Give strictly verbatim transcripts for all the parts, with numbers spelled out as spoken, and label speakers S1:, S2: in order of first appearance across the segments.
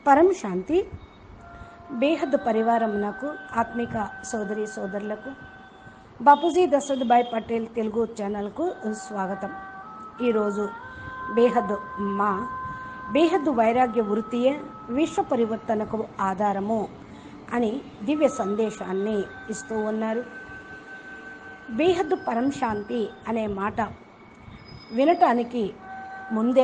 S1: పరం శాంతి బేహద్దు పరివారమునకు ఆత్మిక సోదరి సోదరులకు బాపూజీ దశరథ్ భాయ్ పటేల్ తెలుగు ఛానల్కు స్వాగతం. ఈరోజు బేహద్దు మా బేహద్దు వైరాగ్య వృత్తియే విశ్వ పరివర్తనకు ఆధారము అని దివ్య సందేశాన్ని ఇస్తూ ఉన్నారు. బేహద్దు పరం శాంతి అనే మాట వినటానికి ముందే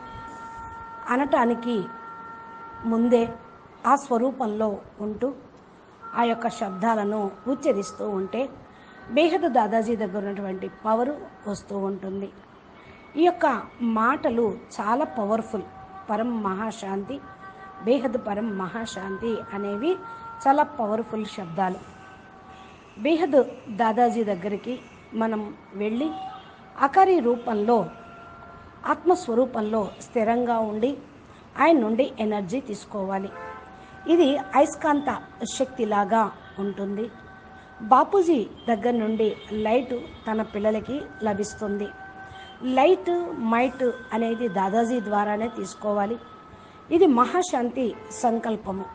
S1: అనటానికి ముందే ఆ స్వరూపంలో ఉంటూ ఆ యొక్క శబ్దాలను ఉచ్చరిస్తూ ఉంటే బేహద్దు దాదాజీ దగ్గర ఉన్నటువంటి పవరు వస్తూ ఉంటుంది. ఈ యొక్క మాటలు చాలా పవర్ఫుల్. పరం మహాశాంతి, బేహద్దు పరం మహాశాంతి అనేవి చాలా పవర్ఫుల్ శబ్దాలు. బేహద్దు దాదాజీ దగ్గరికి మనం వెళ్ళి అకారి రూపంలో ఆత్మస్వరూపంలో స్థిరంగా ఉండి ఆయన నుండి ఎనర్జీ తీసుకోవాలి. ఇది అయస్కాంత శక్తిలాగా ఉంటుంది. బాపూజీ దగ్గర నుండి లైట్ తన పిల్లలకి లభిస్తుంది. లైట్ మైట్ అనేది దాదాజీ ద్వారానే తీసుకోవాలి. ఇది మహాశాంతి సంకల్పము.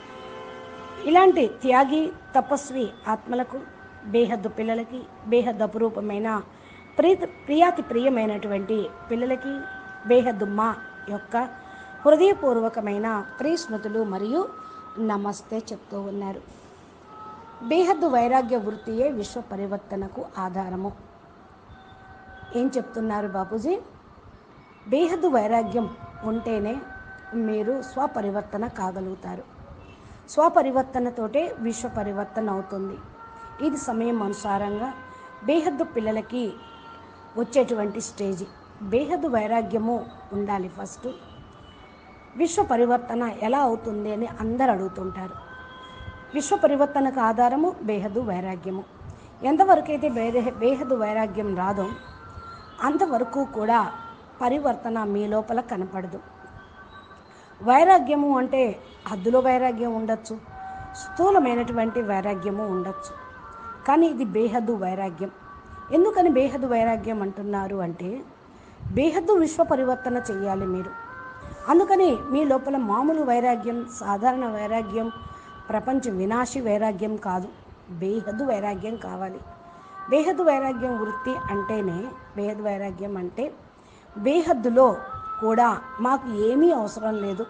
S1: ఇలాంటి త్యాగి తపస్వి ఆత్మలకు, బేహద్దు పిల్లలకి, బేహద్దు అపురూపమైన ప్రియ ప్రియాతి ప్రియమైనటువంటి పిల్లలకి బేహద్దు మా యొక్క హృదయపూర్వకమైన ప్రియస్మృతులు మరియు నమస్తే చెప్తూ ఉన్నారు. బేహద్దు వైరాగ్య వృత్తియే విశ్వ పరివర్తనకు ఆధారము. ఏం చెప్తున్నారు బాపూజీ? బేహద్దు వైరాగ్యం ఉంటేనే మీరు స్వపరివర్తన కాగలుగుతారు. స్వపరివర్తనతోటే విశ్వ పరివర్తన అవుతుంది. ఇది సమయం అనుసారంగా బేహద్దు పిల్లలకి వచ్చేటువంటి స్టేజి. బేహద్దు వైరాగ్యము ఉండాలి ఫస్ట్. విశ్వ పరివర్తన ఎలా అవుతుంది అని అందరు అడుగుతుంటారు. విశ్వ పరివర్తనకు ఆధారము బేహద్దు వైరాగ్యము. ఎంతవరకైతే బేహ బేహద్దు వైరాగ్యం రాదో అంతవరకు కూడా పరివర్తన మీ లోపల కనపడదు. వైరాగ్యము అంటే హద్దులో వైరాగ్యం ఉండొచ్చు, స్థూలమైనటువంటి వైరాగ్యము ఉండొచ్చు, కానీ ఇది బేహద్దు వైరాగ్యం. ఎందుకని బేహద్దు వైరాగ్యం అంటున్నారు అంటే బేహద్దు విశ్వ పరివర్తన చేయాలి మీరు. అందుకని మీ లోపల మామూలు వైరాగ్యం, సాధారణ వైరాగ్యం, ప్రపంచ వినాశి వైరాగ్యం కాదు, బేహద్దు వైరాగ్యం కావాలి. బేహద్దు వైరాగ్యం వృత్తి అంటేనే, బేహద్దు వైరాగ్యం అంటే బేహద్దులో కూడా మాకు ఏమీ అవసరం లేదు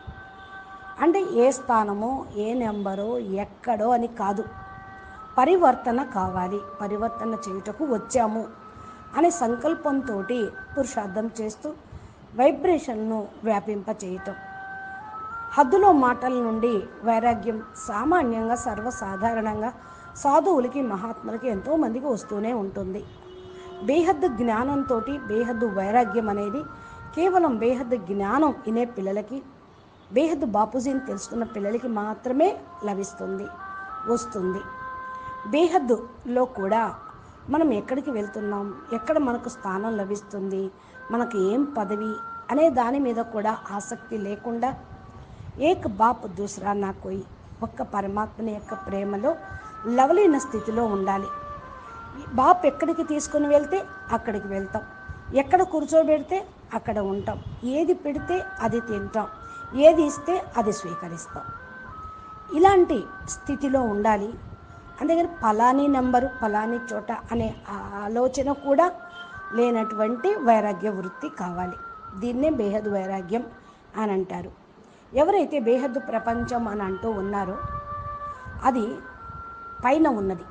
S1: అంటే ఏ స్థానమో ఏ నెంబరో ఎక్కడో అని కాదు, పరివర్తన కావాలి, పరివర్తన చేయుటకు వచ్చాము అనే సంకల్పంతో పురుషార్థం చేస్తూ వైబ్రేషన్ను వ్యాపింప చేయటం. హద్దులో మాటల నుండి వైరాగ్యం సామాన్యంగా సర్వసాధారణంగా సాధువులకి, మహాత్ములకి ఎంతోమందికి వస్తూనే ఉంటుంది. బేహద్దు జ్ఞానంతో బేహద్దు వైరాగ్యం అనేది కేవలం బేహద్దు జ్ఞానం వినే పిల్లలకి, బేహద్దు బాపూజీని తెలుసుకున్న పిల్లలకి మాత్రమే లభిస్తుంది, వస్తుంది. బేహద్దులో కూడా మనం ఎక్కడికి వెళ్తున్నాం, ఎక్కడ మనకు స్థానం లభిస్తుంది, మనకు ఏం పదవి అనే దాని మీద కూడా ఆసక్తి లేకుండా ఏక్ బాప్ దూసరా నా కోయి, ఒక్క పరమాత్మని యొక్క ప్రేమలో లవలీన స్థితిలో ఉండాలి. బాప్ ఎక్కడికి తీసుకుని వెళ్తే అక్కడికి వెళ్తాం, ఎక్కడ కూర్చోబెడితే అక్కడ ఉంటాం, ఏది పెడితే అది తింటాం, ఏది ఇస్తే అది స్వీకరిస్తాం. ఇలాంటి స్థితిలో ఉండాలి. అందుకని ఫలాని నెంబరు ఫలాని చోట అనే ఆలోచన కూడా లేనటువంటి వైరాగ్య వృత్తి కావాలి. దీన్నే బేహద్దు వైరాగ్యం అని అంటారు. ఎవరైతే బేహద్దు ప్రపంచం అని అంటూ ఉన్నారో అది పైన ఉన్నది.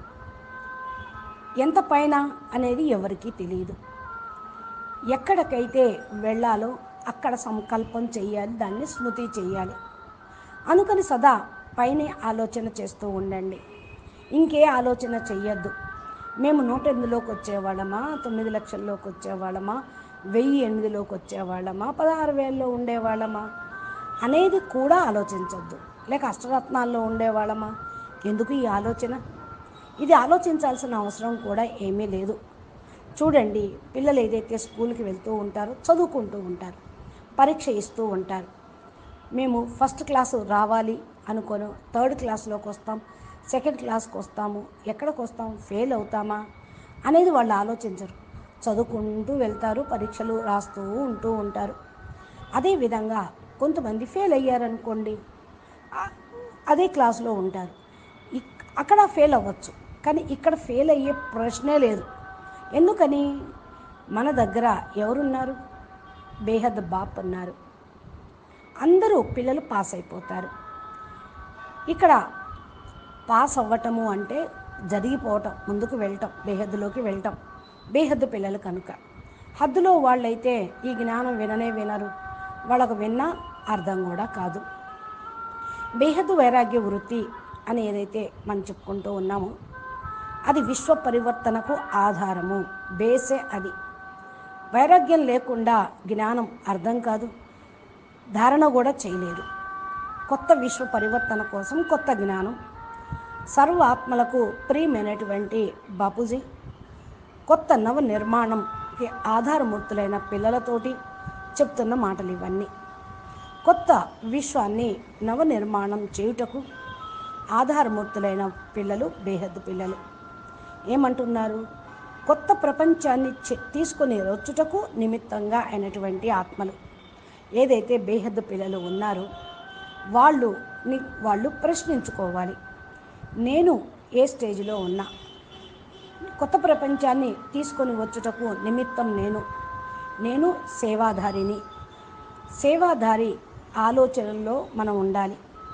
S1: ఎంత పైన అనేది ఎవరికీ తెలియదు. ఎక్కడికైతే వెళ్ళాలో అక్కడ సంకల్పం చేయాలి, దాన్ని స్మృతి చేయాలి. అందుకని సదా పైనే ఆలోచన చేస్తూ ఉండండి, ఇంకే ఆలోచన చెయ్యొద్దు. మేము నూట ఎనిమిదిలోకి వచ్చేవాళ్ళమా, తొమ్మిది లక్షల్లోకి వచ్చేవాళ్ళమా, వెయ్యి ఎనిమిదిలోకి వచ్చేవాళ్ళమా, పదహారు వేలలో ఉండేవాళ్ళమా అనేది కూడా ఆలోచించొద్దు. లేక అష్టరత్నాల్లో ఉండేవాళ్ళమా, ఎందుకు ఈ ఆలోచన? ఇది ఆలోచించాల్సిన అవసరం కూడా ఏమీ లేదు. చూడండి, పిల్లలు ఏదైతే స్కూల్కి వెళ్తూ ఉంటారో చదువుకుంటూ ఉంటారు, పరీక్ష ఇస్తూ ఉంటారు. మేము ఫస్ట్ క్లాసు రావాలి అనుకోను థర్డ్ క్లాస్లోకి వస్తాం, సెకండ్ క్లాస్కి వస్తాము, ఎక్కడికి వస్తాం, ఫెయిల్ అవుతామా అనేది వాళ్ళు ఆలోచించరు. చదువుకుంటూ వెళ్తారు, పరీక్షలు రాస్తూ ఉంటూ ఉంటారు. అదేవిధంగా కొంతమంది ఫెయిల్ అయ్యారనుకోండి, అదే క్లాసులో ఉంటారు, అక్కడ ఫెయిల్ అవ్వచ్చు, కానీ ఇక్కడ ఫెయిల్ అయ్యే ప్రశ్నే లేదు. ఎందుకని? మన దగ్గర ఎవరున్నారు? బేహద్ బాప్ ఉన్నారు. అందరూ పిల్లలు పాస్ అయిపోతారు. ఇక్కడ పాస్ అవ్వటము అంటే జరిగిపోవటం, ముందుకు వెళ్ళటం, బేహద్దులోకి వెళ్ళటం. బేహద్దు పిల్లలు కనుక హద్దులో వాళ్ళైతే ఈ జ్ఞానం విననే వినరు, వాళ్ళకు విన్నా అర్థం కూడా కాదు. బేహద్దు వైరాగ్య వృత్తి అని ఏదైతే మనం చెప్పుకుంటూ ఉన్నామో అది విశ్వ పరివర్తనకు ఆధారము, బేసే అది. వైరాగ్యం లేకుండా జ్ఞానం అర్థం కాదు, ధారణ కూడా చేయలేదు. కొత్త విశ్వ పరివర్తన కోసం కొత్త జ్ఞానం. సర్వ ఆత్మలకు ప్రియమైనటువంటి బాపూజీ కొత్త నవ నిర్మాణంకి ఆధారమూర్తులైన పిల్లలతోటి చెప్తున్న మాటలు ఇవన్నీ. కొత్త విశ్వాన్ని నవ నిర్మాణం చేయుటకు ఆధారమూర్తులైన పిల్లలు బేహద్దు పిల్లలు. ఏమంటున్నారు? కొత్త ప్రపంచాన్ని తీసుకొని వచ్చుటకు నిమిత్తంగా అయినటువంటి ఆత్మలు. ఏదైతే బేహద్దు పిల్లలు ఉన్నారో వాళ్ళు వాళ్ళు ప్రశ్నించుకోవాలి, నేను ఏ స్టేజ్లో ఉన్నా, కొత్త ప్రపంచాన్ని తీసుకొని వచ్చుటకు నిమిత్తం నేను నేను సేవాధారిని. సేవాధారి ఆలోచనల్లో మనం ఉండాలి,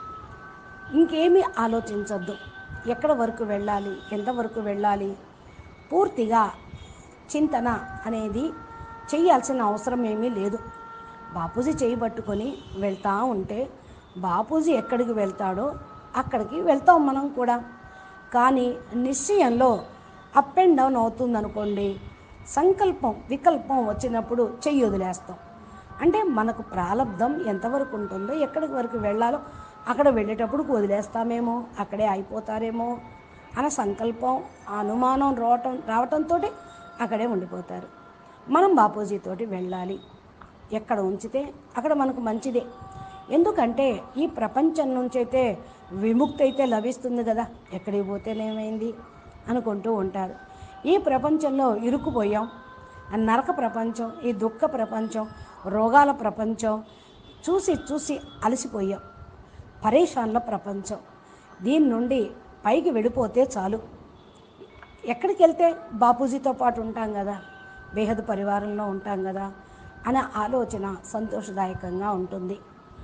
S1: ఇంకేమీ ఆలోచించద్దు. ఎక్కడ వరకు వెళ్ళాలి, ఎంతవరకు వెళ్ళాలి, పూర్తిగా చింతన అనేది చేయాల్సిన అవసరం ఏమీ లేదు. బాపూజీ చేయబట్టుకొని వెళ్తూ ఉంటే బాపూజీ ఎక్కడికి వెళ్తాడో అక్కడికి వెళ్తాం మనం కూడా. కానీ నిశ్చయంలో అప్ అండ్ డౌన్ అవుతుందనుకోండి, సంకల్పం వికల్పం వచ్చినప్పుడు చెయ్యి వదిలేస్తాం. అంటే మనకు ప్రారంధం ఎంతవరకు ఉంటుందో, ఎక్కడికి వరకు వెళ్ళాలో అక్కడ వెళ్ళేటప్పుడు వదిలేస్తామేమో, అక్కడే అయిపోతారేమో అన్న సంకల్పం, అనుమానం రావటం రావటంతో అక్కడే ఉండిపోతారు. మనం బాపూజీతోటి వెళ్ళాలి, ఎక్కడ ఉంచితే అక్కడ మనకు మంచిదే. ఎందుకంటే ఈ ప్రపంచం నుంచి అయితే విముక్తి అయితే లభిస్తుంది కదా, ఎక్కడికి పోతేనేమైంది అనుకుంటూ ఉంటారు. ఈ ప్రపంచంలో ఇరుక్కుపోయాం, నరక ప్రపంచం, ఈ దుఃఖ ప్రపంచం, రోగాల ప్రపంచం చూసి చూసి అలసిపోయాం. పరేషాన్ల ప్రపంచం, దీని నుండి పైకి వెళ్ళిపోతే చాలు. ఎక్కడికి వెళ్తే బాపూజీతో పాటు ఉంటాం కదా, బేహద్ పరివారంలో ఉంటాం కదా అనే ఆలోచన సంతోషదాయకంగా ఉంటుంది.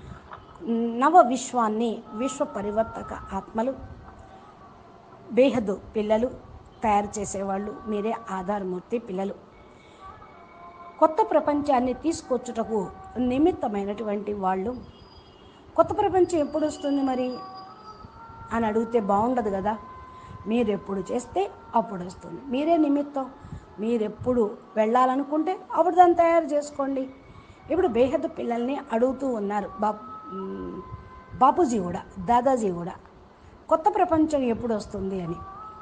S1: నవ విశ్వాన్ని విశ్వ పరివర్తక ఆత్మలు బేహద్దు పిల్లలు తయారు చేసేవాళ్ళు మీరే, ఆధారమూర్తి పిల్లలు. కొత్త ప్రపంచాన్ని తీసుకొచ్చుటకు నిమిత్తమైనటువంటి వాళ్ళు. కొత్త ప్రపంచం ఎప్పుడు వస్తుంది మరి అని అడిగితే బాగుండదు కదా. మీరు ఎప్పుడు చేస్తే అప్పుడు వస్తుంది, మీరే నిమిత్తం. మీరెప్పుడు వెళ్ళాలనుకుంటే అప్పుడు దాన్ని తయారు చేసుకోండి. ఇప్పుడు బేహద్దు పిల్లల్ని అడుగుతూ ఉన్నారు బా బాపూజీ కూడా, దాదాజీ కూడా, కొత్త ప్రపంచం ఎప్పుడు వస్తుంది అని.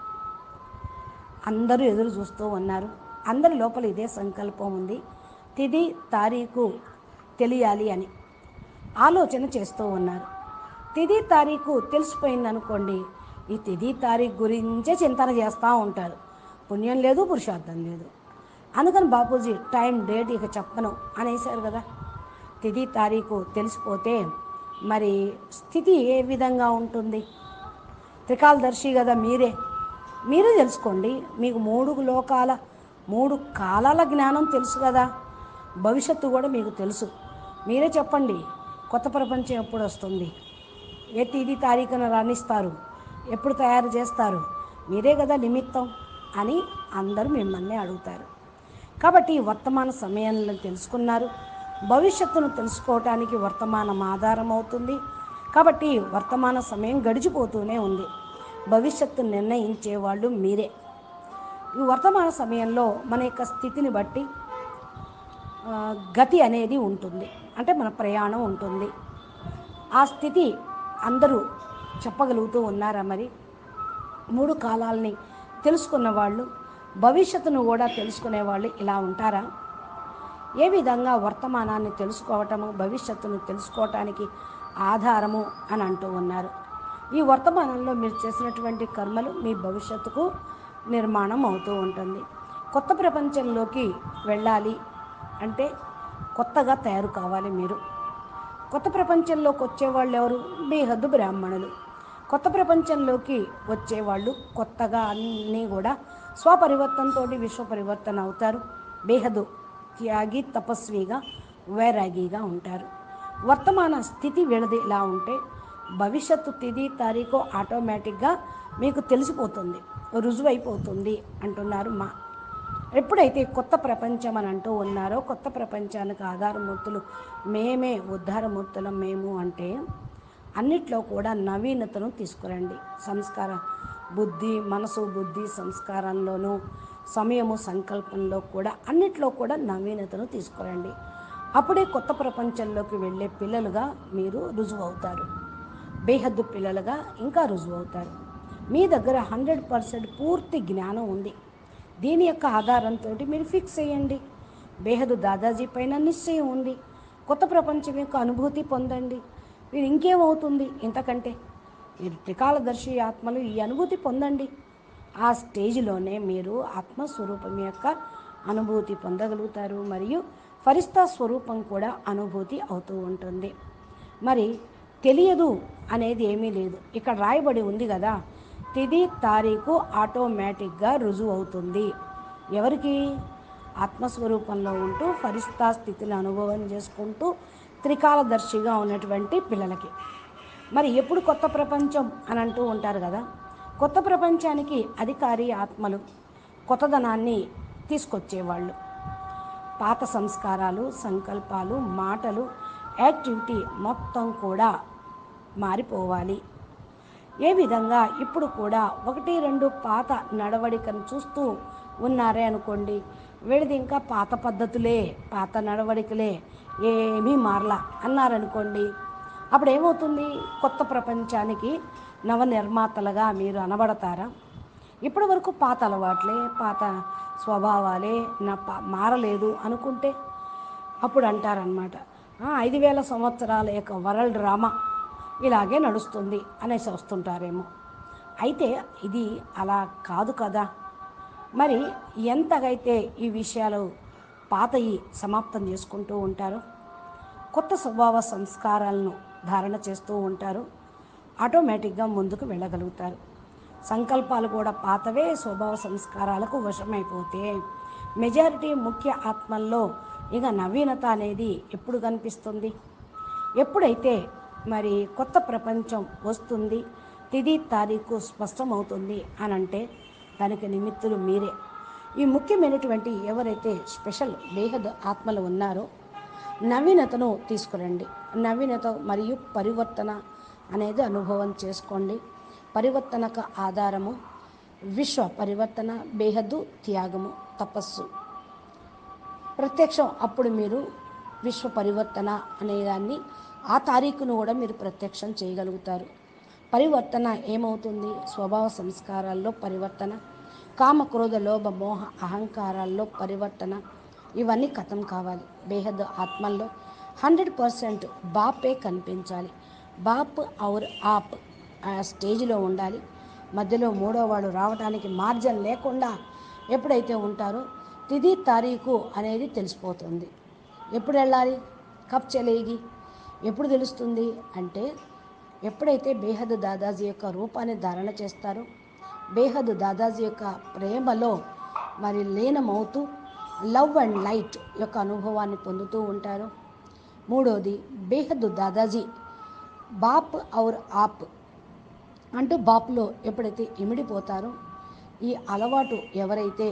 S1: అందరూ ఎదురు చూస్తూ ఉన్నారు. అందరి లోపల ఇదే సంకల్పం ఉంది, తిది తారీఖు తెలియాలి అని ఆలోచన చేస్తూ ఉన్నారు. తిది తారీఖు తెలిసిపోయిందనుకోండి, ఈ తిది తారీఖు గురించే చింతన చేస్తూ ఉంటారు. పుణ్యం లేదు, పురుషార్థం లేదు. అందుకని బాపూజీ టైం డేట్ ఇక చెప్పను అనేసారు కదా. తిది తారీఖు తెలిసిపోతే మరి స్థితి ఏ విధంగా ఉంటుంది? త్రికాలదర్శి కదా మీరే, మీరే తెలుసుకోండి. మీకు మూడు లోకాల మూడు కాలాల జ్ఞానం తెలుసు కదా, భవిష్యత్తు కూడా మీకు తెలుసు. మీరే చెప్పండి, కొత్త ప్రపంచం ఎప్పుడు వస్తుంది, ఏ తేదీ తారీఖున రాణిస్తారు, ఎప్పుడు తయారు చేస్తారు, మీరే కదా నిమిత్తం అని అందరూ మిమ్మల్ని అడుగుతారు. కాబట్టి వర్తమాన సమయంలో తెలుసుకున్నారు, భవిష్యత్తును తెలుసుకోవటానికి వర్తమానం ఆధారం అవుతుంది. కాబట్టి వర్తమాన సమయం గడిచిపోతూనే ఉంది, భవిష్యత్తు నిర్ణయించే వాళ్ళు మీరే. ఈ వర్తమాన సమయంలో మన యొక్క స్థితిని బట్టి గతి అనేది ఉంటుంది, అంటే మన ప్రయాణం ఉంటుంది. ఆ స్థితి అందరూ చెప్పగలుగుతూ ఉన్నారా? మరి మూడు కాలాలని తెలుసుకున్న వాళ్ళు, భవిష్యత్తును కూడా తెలుసుకునేవాళ్ళు ఇలా ఉంటారా? ఏ విధంగా వర్తమానాన్ని తెలుసుకోవటము భవిష్యత్తును తెలుసుకోవటానికి ఆధారము అని అంటూ ఉన్నారు. ఈ వర్తమానంలో మీరు చేసినటువంటి కర్మలు మీ భవిష్యత్తుకు నిర్మాణం అవుతూ ఉంటుంది. కొత్త ప్రపంచంలోకి వెళ్ళాలి అంటే కొత్తగా తయారు కావాలి మీరు. కొత్త ప్రపంచంలోకి వచ్చేవాళ్ళు ఎవరు? బేహద్దు బ్రాహ్మణులు. కొత్త ప్రపంచంలోకి వచ్చేవాళ్ళు కొత్తగా అన్నీ కూడా స్వపరివర్తనతో విశ్వ పరివర్తన అవుతారు. బేహదు త్యాగి, తపస్విగా, వైరాగిగా ఉంటారు. వర్తమాన స్థితి వీళ్ళది ఇలా ఉంటే భవిష్యత్తు తిథి తారీఖు ఆటోమేటిక్గా మీకు తెలిసిపోతుంది, రుజువైపోతుంది అంటున్నారు మా. ఎప్పుడైతే కొత్త ప్రపంచం అని అంటూ ఉన్నారో, కొత్త ప్రపంచానికి ఆధారమూర్తులు మేమే, ఉద్ధారమూర్తులం మేము అంటే అన్నిట్లో కూడా నవీనతను తీసుకురండి. సంస్కార బుద్ధి, మనసు, బుద్ధి, సంస్కారంలోనూ, సమయము, సంకల్పంలో కూడా అన్నిట్లో కూడా నవీనతను తీసుకురండి. అప్పుడే కొత్త ప్రపంచంలోకి వెళ్ళే పిల్లలుగా మీరు రుజువు అవుతారు. బేహద్దు పిల్లలుగా ఇంకా రుజువు అవుతారు. మీ దగ్గర హండ్రెడ్ పర్సెంట్ పూర్తి జ్ఞానం ఉంది. దీని యొక్క ఆధారంతో మీరు ఫిక్స్ అయ్యండి. బేహద్దు దాదాజీ పైన నిశ్చయం ఉంది. కొత్త ప్రపంచం యొక్క అనుభూతి పొందండి. మీరు ఇంకేమవుతుంది ఇంతకంటే? మీరు త్రికాలదర్శి ఆత్మలు, ఈ అనుభూతి పొందండి. ఆ స్టేజ్లోనే మీరు ఆత్మస్వరూపం యొక్క అనుభూతి పొందగలుగుతారు. మరియు ఫరిస్తా స్వరూపం కూడా అనుభూతి అవుతూ ఉంటుంది. మరి తెలియదు అనేది ఏమీ లేదు. ఇక్కడ రాయబడి ఉంది కదా, తిది తారీఖు ఆటోమేటిక్గా రుజువు అవుతుంది. ఎవరికి? ఆత్మస్వరూపంలో ఉంటూ ఫరిస్తా స్థితిని అనుభవం చేసుకుంటూ త్రికాలదర్శిగా ఉన్నటువంటి పిల్లలకి. మరి ఎప్పుడు కొత్త ప్రపంచం అని అంటూ ఉంటారు కదా, కొత్త ప్రపంచానికి అధికారి ఆత్మలు, కొత్తదనాన్ని తీసుకొచ్చేవాళ్ళు. పాత సంస్కారాలు, సంకల్పాలు, మాటలు, యాక్టివిటీ మొత్తం కూడా మారిపోవాలి. ఏ విధంగా? ఇప్పుడు కూడా ఒకటి రెండు పాత నడవడికను చూస్తూ ఉన్నారే అనుకోండి, వీడిది ఇంకా పాత పద్ధతులే, పాత నడవడికలే, ఏమీ మారలా అన్నారనుకోండి, అప్పుడు ఏమవుతుంది? కొత్త ప్రపంచానికి నవనిర్మాతలుగా మీరు అనబడతారా? ఇప్పటి వరకు పాత అలవాట్లే, పాత స్వభావాలే, నా మారలేదు అనుకుంటే అప్పుడు అంటారనమాట, ఐదు వేల సంవత్సరాల యొక్క వరల్డ్ డ్రామా ఇలాగే నడుస్తుంది అనేసి వస్తుంటారేమో. అయితే ఇది అలా కాదు కదా. మరి ఎంతగైతే ఈ విషయాలు పాతయి సమాప్తం చేసుకుంటూ ఉంటారో, కొత్త స్వభావ సంస్కారాలను ధారణ చేస్తూ ఉంటారు, ఆటోమేటిక్గా ముందుకు వెళ్ళగలుగుతారు. సంకల్పాలు కూడా పాతవే స్వభావ సంస్కారాలకు వశమైపోతే మెజారిటీ ముఖ్య ఆత్మల్లో ఇక నవీనత అనేది ఎప్పుడు కనిపిస్తుంది? ఎప్పుడైతే మరి కొత్త ప్రపంచం వస్తుంది, తిది తారీఖు స్పష్టమవుతుంది అని అంటే దానికి నిమిత్తులు మీరే. ఈ ముఖ్యమైనటువంటి ఎవరైతే స్పెషల్ బేహద్ ఆత్మలు ఉన్నారో నవీనతను తీసుకురండి. నవీనత మరియు పరివర్తన అనేది అనుభవం చేసుకోండి. పరివర్తనకు ఆధారము విశ్వ పరివర్తన, బేహద్దు త్యాగము, తపస్సు, ప్రత్యక్షం. అప్పుడు మీరు విశ్వ పరివర్తన అనేదాన్ని, ఆ తారీఖును కూడా మీరు ప్రత్యక్షం చేయగలుగుతారు. పరివర్తన ఏమవుతుంది? స్వభావ సంస్కారాల్లో పరివర్తన, కామ క్రోధ లోభ మోహ అహంకారాల్లో పరివర్తన, ఇవన్నీ ఖతం కావాలి. బేహద్ ఆత్మల్లో హండ్రెడ్ పర్సెంట్ బాపే కనిపించాలి. బాప్ ఔర్ ఆప్ ఆ స్టేజ్లో ఉండాలి. మధ్యలో మూడో వాడు రావడానికి మార్జన్ లేకుండా ఎప్పుడైతే ఉంటారో తిది తారీఖు అనేది తెలిసిపోతుంది. ఎప్పుడు వెళ్ళాలి? కబ్ చలేగి? ఎప్పుడు తెలుస్తుంది అంటే ఎప్పుడైతే బేహద్ దాదాజీ యొక్క రూపాన్ని ధారణ చేస్తారో, బేహద్ దాదాజీ యొక్క ప్రేమలో మరి లీనమవుతూ లవ్ అండ్ లైట్ యొక్క అనుభవాన్ని పొందుతూ ఉంటారు. మూడోది, బేహద్ దాదాజీ బాప్ ఔర్ ఆప్ అంటూ బాప్లో ఎప్పుడైతే ఇమిడిపోతారో, ఈ అలవాటు ఎవరైతే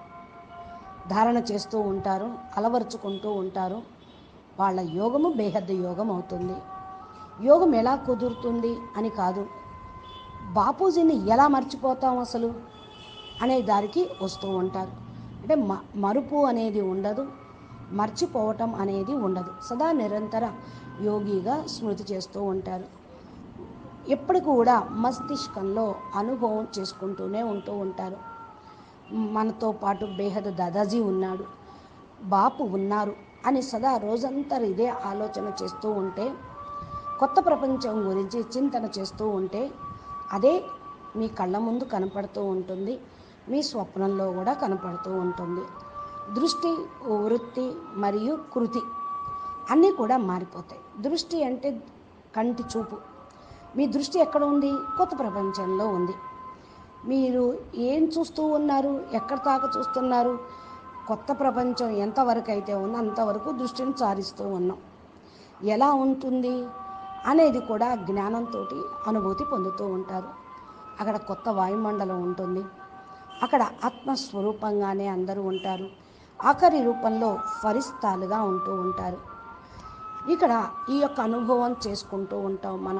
S1: ధారణ చేస్తూ ఉంటారో, అలవరుచుకుంటూ ఉంటారో వాళ్ళ యోగము బేహద్దు యోగం అవుతుంది. యోగం ఎలా కుదురుతుంది అని కాదు, బాపూజీని ఎలా మర్చిపోతాం అసలు అనే దారికి వస్తూ ఉంటారు. అంటే మ మరుపు అనేది ఉండదు, మర్చిపోవటం అనేది ఉండదు. సదా నిరంతర యోగిగా స్మృతి చేస్తూ ఉంటారు. ఎప్పుడు కూడా మస్తిష్కంలో అనుభవం చేసుకుంటూనే ఉంటూ ఉంటారు. మనతో పాటు బేహద్ దాదాజీ ఉన్నాడు, బాపు ఉన్నారు అని సదా రోజంతా ఇదే ఆలోచన చేస్తూ ఉంటే, కొత్త ప్రపంచం గురించి చింతన చేస్తూ ఉంటే అదే మీ కళ్ళ ముందు కనపడుతూ ఉంటుంది, మీ స్వప్నంలో కూడా కనపడుతూ ఉంటుంది. దృష్టి, వృత్తి మరియు కృతి అన్నీ కూడా మారిపోతాయి. దృష్టి అంటే కంటి చూపు. మీ దృష్టి ఎక్కడ ఉంది? కొత్త ప్రపంచంలో ఉంది. మీరు ఏం చూస్తూ ఉన్నారు? ఎక్కడ దాకా చూస్తున్నారు? కొత్త ప్రపంచం ఎంతవరకు అయితే ఉందో అంతవరకు దృష్టిని సారిస్తూ ఉన్నాం. ఎలా ఉంటుంది అనేది కూడా జ్ఞానంతో అనుభూతి పొందుతూ ఉంటారు. అక్కడ కొత్త వాయుమండలం ఉంటుంది. అక్కడ ఆత్మస్వరూపంగానే అందరూ ఉంటారు. ఆఖరి రూపంలో ఫరిస్తాలుగా ఉంటూ ఉంటారు. ఇక్కడ ఈ యొక్క అనుభవం చేసుకుంటూ ఉంటాం మనం.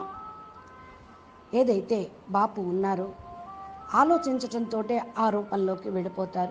S1: ఏదైతే బాపు ఉన్నారో ఆలోచించటంతో ఆ రూపంలోకి వెళ్ళిపోతారు.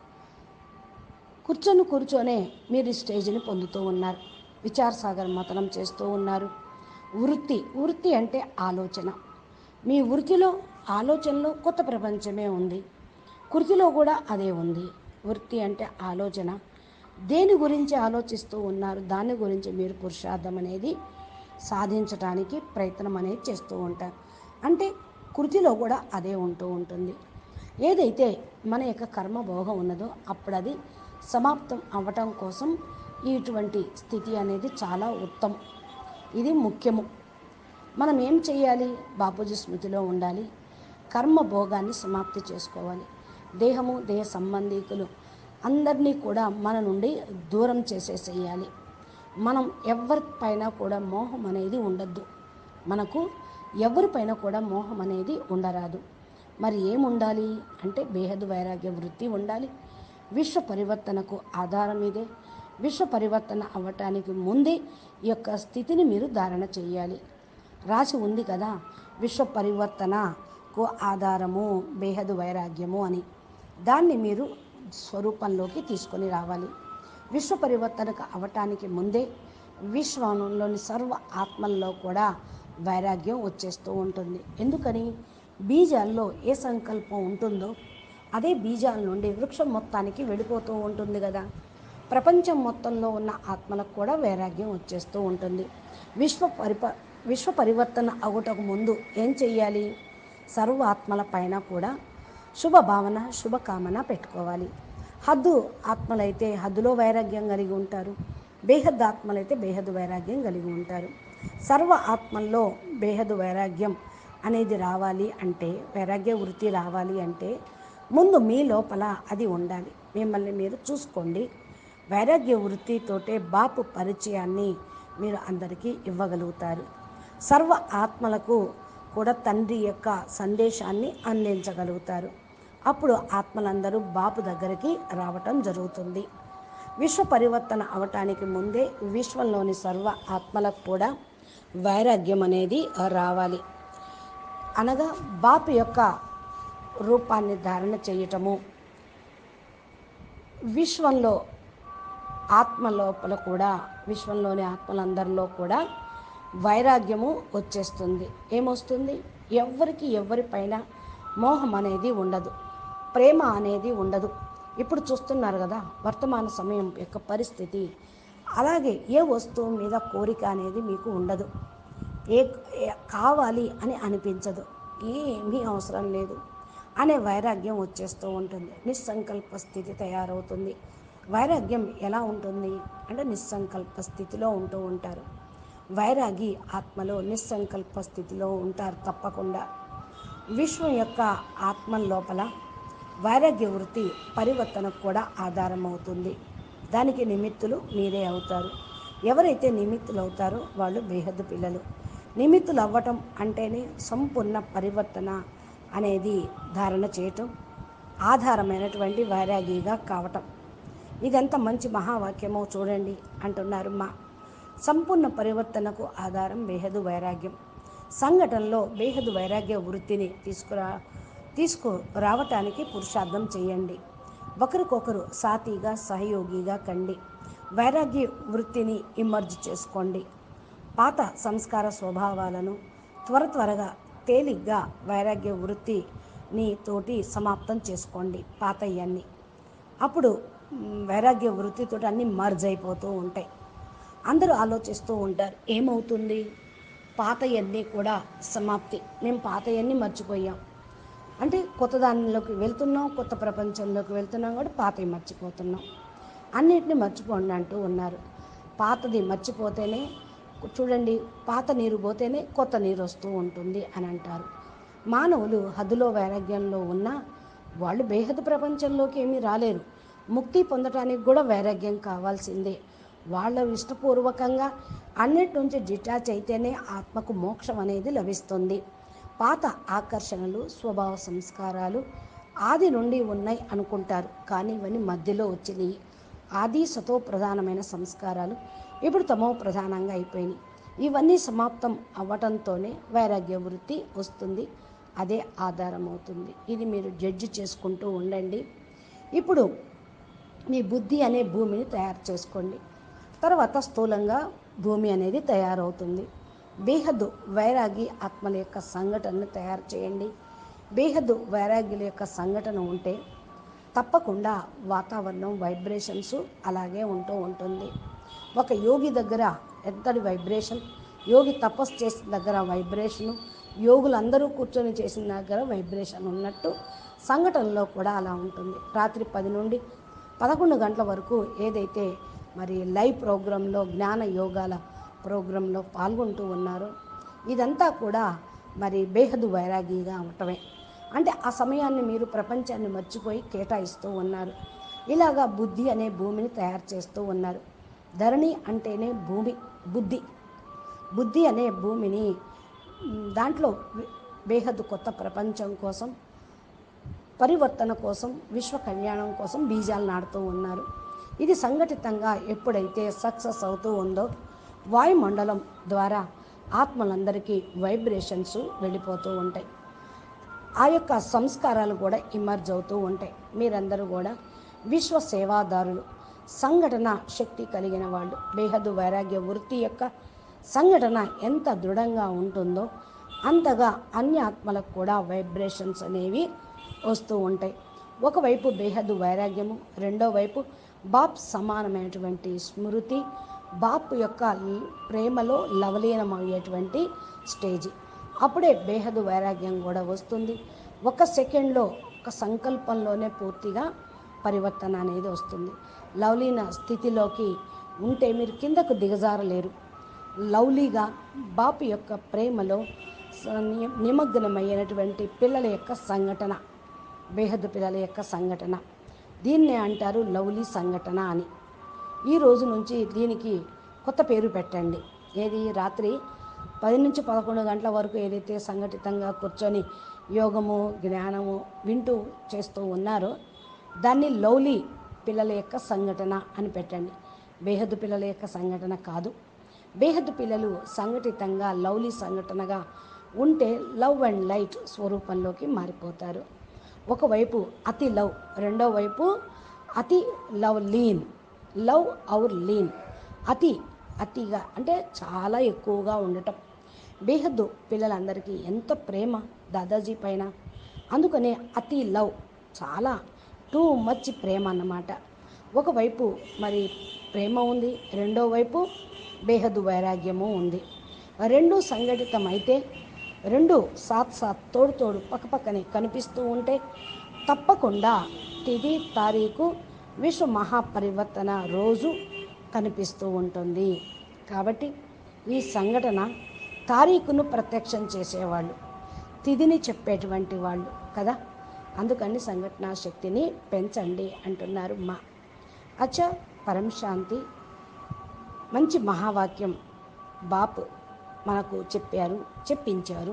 S1: కూర్చొని కూర్చొనే మీరు స్టేజ్ని పొందుతూ ఉన్నారు. విచారసాగర్ మతనం చేస్తూ ఉన్నారు. వృత్తి వృత్తి అంటే ఆలోచన. మీ వృత్తిలో ఆలోచనలో కొత్త ప్రపంచమే ఉంది. కృతిలో కూడా అదే ఉంది. వృత్తి అంటే ఆలోచన. దేని గురించి ఆలోచిస్తూ ఉన్నారు? దాని గురించి మీరు పురుషార్థం అనేది సాధించడానికి ప్రయత్నం అనేది చేస్తూ ఉంటారు. అంటే కృతిలో కూడా అదే ఉంటూ ఉంటుంది. ఏదైతే మన యొక్క కర్మభోగం ఉన్నదో అప్పుడు అది సమాప్తం అవ్వటం కోసం ఇటువంటి స్థితి అనేది చాలా ఉత్తమం. ఇది ముఖ్యము. మనం ఏం చేయాలి? బాపూజీ స్మృతిలో ఉండాలి. కర్మభోగాన్ని సమాప్తి చేసుకోవాలి. దేహము దేహ సంబంధికులు అందరినీ కూడా మన నుండి దూరం చేసేసేయాలి. మనం ఎవరిపైన కూడా మోహం అనేది ఉండద్దు. మనకు ఎవరిపైన కూడా మోహం అనేది ఉండరాదు. మరి ఏముండాలి అంటే బేహద్ వైరాగ్య వృత్తి ఉండాలి. విశ్వ పరివర్తనకు ఆధారం ఇదే. విశ్వ పరివర్తన అవ్వటానికి ముందే ఈ యొక్క స్థితిని మీరు ధారణ చేయాలి. రాసి ఉంది కదా, విశ్వ పరివర్తనకు ఆధారము బేహద్ వైరాగ్యము అని. దాన్ని మీరు స్వరూపంలోకి తీసుకొని రావాలి. విశ్వ పరివర్తనకు అవ్వటానికి ముందే విశ్వంలోని సర్వ ఆత్మల్లో కూడా వైరాగ్యం వచ్చేస్తూ ఉంటుంది. ఎందుకని? బీజాల్లో ఏ సంకల్పం ఉంటుందో అదే బీజాల నుండి వృక్షం మొత్తానికి వెళ్ళిపోతూ ఉంటుంది కదా. ప్రపంచం మొత్తంలో ఉన్న ఆత్మలకు కూడా వైరాగ్యం వచ్చేస్తూ ఉంటుంది. విశ్వ పరిప విశ్వ పరివర్తన అవ్వటకు ముందు ఏం చెయ్యాలి? సర్వ ఆత్మల పైన కూడా శుభ భావన శుభకామన పెట్టుకోవాలి. హద్దు ఆత్మలైతే హద్దులో వైరాగ్యం కలిగి ఉంటారు. బేహద్ ఆత్మలైతే బేహద్ వైరాగ్యం కలిగి ఉంటారు. సర్వ ఆత్మల్లో బేహద్ వైరాగ్యం అనేది రావాలి అంటే, వైరాగ్య వృత్తి రావాలి అంటే ముందు మీ లోపల అది ఉండాలి. మిమ్మల్ని మీరు చూసుకోండి. వైరాగ్య వృత్తితోటే బాపు పరిచయాన్ని మీరు అందరికీ ఇవ్వగలుగుతారు. సర్వ ఆత్మలకు కూడా తండ్రి యొక్క సందేశాన్ని అందించగలుగుతారు. అప్పుడు ఆత్మలందరూ బాపు దగ్గరికి రావటం జరుగుతుంది. విశ్వ పరివర్తన అవటానికి ముందే విశ్వంలోని సర్వ ఆత్మలకు కూడా వైరాగ్యం అనేది రావాలి. అనగా బాపు యొక్క రూపాన్ని ధారణ చేయటము, విశ్వంలో ఆత్మ లోపల కూడా విశ్వంలోని ఆత్మలందరిలో కూడా వైరాగ్యము వచ్చేస్తుంది. ఏమొస్తుంది? ఎవరికి ఎవరిపైన మోహం అనేది ఉండదు, ప్రేమ అనేది ఉండదు. ఇప్పుడు చూస్తున్నారు కదా వర్తమాన సమయం యొక్క పరిస్థితి. అలాగే ఏ వస్తువు మీద కోరిక అనేది మీకు ఉండదు. ఏ కావాలి అని అనిపించదు. ఏమీ అవసరం లేదు అనే వైరాగ్యం వచ్చేస్తూ ఉంటుంది. నిస్సంకల్ప స్థితి తయారవుతుంది. వైరాగ్యం ఎలా ఉంటుంది అంటే నిస్సంకల్ప స్థితిలో ఉంటూ ఉంటారు. వైరాగి ఆత్మలో నిస్సంకల్ప స్థితిలో ఉంటారు తప్పకుండా. విశ్వం యొక్క ఆత్మ లోపల వైరాగ్య వృత్తి పరివర్తనకు కూడా ఆధారం అవుతుంది. దానికి నిమిత్తులు మీరే అవుతారు. ఎవరైతే నిమిత్తులు అవుతారో వాళ్ళు బేహద్దు పిల్లలు. నిమిత్తులు అవ్వటం అంటేనే సంపూర్ణ పరివర్తన అనేది ధారణ చేయటం, ఆధారమైనటువంటి వైరాగిగా కావటం. ఇదంతా మంచి మహావాక్యమో చూడండి అంటున్నారు. మా సంపూర్ణ పరివర్తనకు ఆధారం బేహదు వైరాగ్యం. సంఘటనలో బేహదు వైరాగ్య వృత్తిని తీసుకురా తీసుకు రావటానికి పురుషార్థం చేయండి. ఒకరికొకరు సాతిగా సహయోగిగా కండి. వైరాగ్య వృత్తిని ఇమర్జ్ చేసుకోండి. పాత సంస్కార స్వభావాలను త్వర త్వరగా తేలిగ్గా వైరాగ్య వృత్తిని తోటి సమాప్తం చేసుకోండి. పాతయ్యన్ని అప్పుడు వైరాగ్య వృత్తితో అన్నీ మర్జ్ అయిపోతూ ఉంటాయి. అందరూ ఆలోచిస్తూ ఉంటారు, ఏమవుతుంది? పాతయన్నీ కూడా సమాప్తి. మేము పాతయన్నీ మర్చిపోయాం అంటే కొత్త దానిలోకి వెళ్తున్నాం, కొత్త ప్రపంచంలోకి వెళ్తున్నాం కూడా పాతవి మర్చిపోతున్నాం. అన్నిటిని మర్చిపోండి అంటూ ఉన్నారు. పాతది మర్చిపోతేనే, చూడండి, పాత నీరు పోతేనే కొత్త నీరు వస్తూ ఉంటుంది అని అంటారు. మానవులు హద్దులో వైరాగ్యంలో ఉన్న వాళ్ళు బేహద్దు ప్రపంచంలోకి ఏమీ రాలేరు. ముక్తి పొందటానికి కూడా వైరాగ్యం కావాల్సిందే. వాళ్ళ ఇష్టపూర్వకంగా అన్నిటి నుంచి డిటాచ్ అయితేనే ఆత్మకు మోక్షం అనేది లభిస్తుంది. పాత ఆకర్షణలు, స్వభావ సంస్కారాలు ఆది నుండి ఉన్నాయి అనుకుంటారు, కానీ ఇవన్నీ మధ్యలో వచ్చినాయి. ఆది సతో ప్రధానమైన సంస్కారాలు ఇప్పుడు తమో ప్రధానంగా అయిపోయినాయి. ఇవన్నీ సమాప్తం అవ్వటంతోనే వైరాగ్య వృత్తి వస్తుంది. అదే ఆధారం అవుతుంది. ఇది మీరు జడ్జి చేసుకుంటూ ఉండండి. ఇప్పుడు మీ బుద్ధి అనే భూమిని తయారు చేసుకోండి. తర్వాత స్థూలంగా భూమి అనేది తయారవుతుంది. బేహద్దు వైరాగి ఆత్మల యొక్క సంఘటనను తయారు చేయండి. బేహద్దు వైరాగ్యుల యొక్క సంఘటన ఉంటే తప్పకుండా వాతావరణం వైబ్రేషన్స్ అలాగే ఉంటూ ఉంటుంది. ఒక యోగి దగ్గర ఎంతటి వైబ్రేషన్, యోగి తపస్సు చేసిన దగ్గర వైబ్రేషను, యోగులందరూ కూర్చొని చేసిన దగ్గర వైబ్రేషన్ ఉన్నట్టు సంఘటనలో కూడా అలా ఉంటుంది. రాత్రి పది నుండి పదకొండు గంటల వరకు ఏదైతే మరి లైవ్ ప్రోగ్రాంలో జ్ఞాన యోగాల ప్రోగ్రాంలో పాల్గొంటూ ఉన్నారో ఇదంతా కూడా మరి బేహద్దు వైరాగిగా ఉండటమే. అంటే ఆ సమయాన్ని మీరు ప్రపంచాన్ని మర్చిపోయి కేటాయిస్తూ ఉన్నారు. ఇలాగా బుద్ధి అనే భూమిని తయారు చేస్తూ ఉన్నారు. ధరణి అంటేనే భూమి, బుద్ధి. బుద్ధి అనే భూమిని దాంట్లో బేహద్దు కొత్త ప్రపంచం కోసం, పరివర్తన కోసం, విశ్వ కళ్యాణం కోసం బీజాలు నాటుతూ ఉన్నారు. ఇది సంఘటితంగా ఎప్పుడైతే సక్సెస్ అవుతూ ఉందో వాయుమండలం ద్వారా ఆత్మలందరికీ వైబ్రేషన్స్ వెళ్ళిపోతూ ఉంటాయి. ఆ యొక్క సంస్కారాలు కూడా ఇమర్జ్ అవుతూ ఉంటాయి. మీరందరూ కూడా విశ్వ సేవాదారులు, సంఘటన శక్తి కలిగిన వాళ్ళు. బేహద్దు వైరాగ్య వృత్తి యొక్క సంఘటన ఎంత దృఢంగా ఉంటుందో అంతగా అన్ని ఆత్మలకు కూడా వైబ్రేషన్స్ అనేవి వస్తూ ఉంటాయి. ఒకవైపు బేహద్దు వైరాగ్యము, రెండో వైపు బాప్ సమానమైనటువంటి స్మృతి, బాప్ యొక్క ప్రేమలో లవలీనమయ్యేటువంటి స్టేజి. అప్పుడే బేహద్దు వైరాగ్యం కూడా వస్తుంది. ఒక సెకండ్లో, ఒక సంకల్పంలోనే పూర్తిగా పరివర్తన అనేది వస్తుంది. లవ్లీన స్థితిలోకి ఉంటే మీరు కిందకు దిగజారలేరు. లవ్లీగా బాపు యొక్క ప్రేమలో నిమగ్నమైనటువంటి పిల్లల యొక్క సంఘటన, బేహద్దు పిల్లల యొక్క సంఘటన, దీన్నే అంటారు లవ్లీ సంఘటన అని. ఈ రోజు నుంచి దీనికి కొత్త పేరు పెట్టండి. ఏది, రాత్రి పది నుంచి పదకొండు గంటల వరకు ఏదైతే సంఘటితంగా కూర్చొని యోగము, జ్ఞానము వింటూ చేస్తూ ఉన్నారో దాన్ని లవ్లీ పిల్లల యొక్క సంఘటన అని పెట్టండి. బేహద్దు పిల్లల యొక్క సంఘటన కాదు. బేహద్దు పిల్లలు సంఘటితంగా లవ్లీ సంఘటనగా ఉంటే లవ్ అండ్ లైట్ స్వరూపంలోకి మారిపోతారు. ఒకవైపు అతి లవ్, రెండో వైపు అతి లవ్ లీన్, లవ్ అవర్ లీన్. అతి అతిగా అంటే చాలా ఎక్కువగా ఉండటం. బేహద్దు పిల్లలందరికీ ఎంత ప్రేమ దాదాజీ పైన, అందుకనే అతి లవ్, చాలా టూ మచ్ ప్రేమ అన్నమాట. ఒకవైపు మరి ప్రేమ ఉంది, రెండో వైపు బేహద్దు వైరాగ్యము ఉంది. రెండు సంఘటితం అయితే, రెండు సాత్ సాత్ తోడు తోడు పక్కపక్కనే కనిపిస్తూ ఉంటే తప్పకుండా తిది తారీఖు విశ్వ మహాపరివర్తన రోజు కనిపిస్తూ ఉంటుంది. కాబట్టి ఈ సంఘటన తారీఖును ప్రత్యక్షం చేసేవాళ్ళు, తిథిని చెప్పేటువంటి వాళ్ళు కదా. అందుకని సంఘటన శక్తిని పెంచండి అంటున్నారు మా అచ్చా. పరం శాంతి. మంచి మహావాక్యం బాపు మనకు చెప్పారు, చెప్పించారు.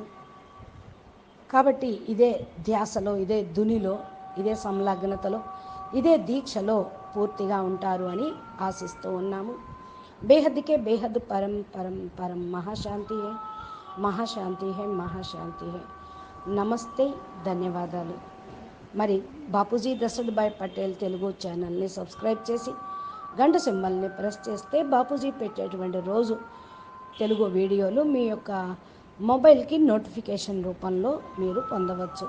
S1: కాబట్టి ఇదే ధ్యాసలో, ఇదే ధునిలో, ఇదే సంలగ్నతలో, ఇదే దీక్షలో పూర్తిగా ఉంటారు అని ఆశిస్తూ ఉన్నాము. బేహద్దుకే బేహద్దు పరం పరం పరం మహాశాంతి హే, మహాశాంతి హే, మహాశాంతి హే. నమస్తే, ధన్యవాదాలు. మరి బాపూజీ దశరథభాయ్ పటేల్ తెలుగు ఛానల్ని సబ్స్క్రైబ్ చేసి గంట సింబల్ని ప్రెస్ చేస్తే బాపూజీ పెట్టేటువంటి రోజు తెలుగు వీడియోలు మీ యొక్క మొబైల్కి నోటిఫికేషన్ రూపంలో మీరు పొందవచ్చు.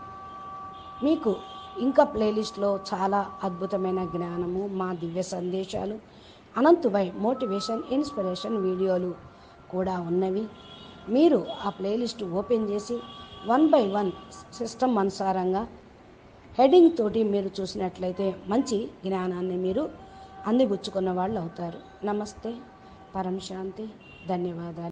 S1: మీకు ఇంకా ప్లేలిస్ట్లో చాలా అద్భుతమైన జ్ఞానము, మా దివ్య సందేశాలు, అనంతువై మోటివేషన్, ఇన్స్పిరేషన్ వీడియోలు కూడా ఉన్నవి. మీరు ఆ ప్లేలిస్ట్ ఓపెన్ చేసి వన్ బై వన్ సిస్టమ్ అనుసారంగా హెడింగ్ తోటి మీరు చూసినట్లయితే మంచి జ్ఞానాన్ని మీరు అందిపుచ్చుకున్న వాళ్ళు అవుతారు. నమస్తే, పరం శాంతి, ధన్యవాదాలు.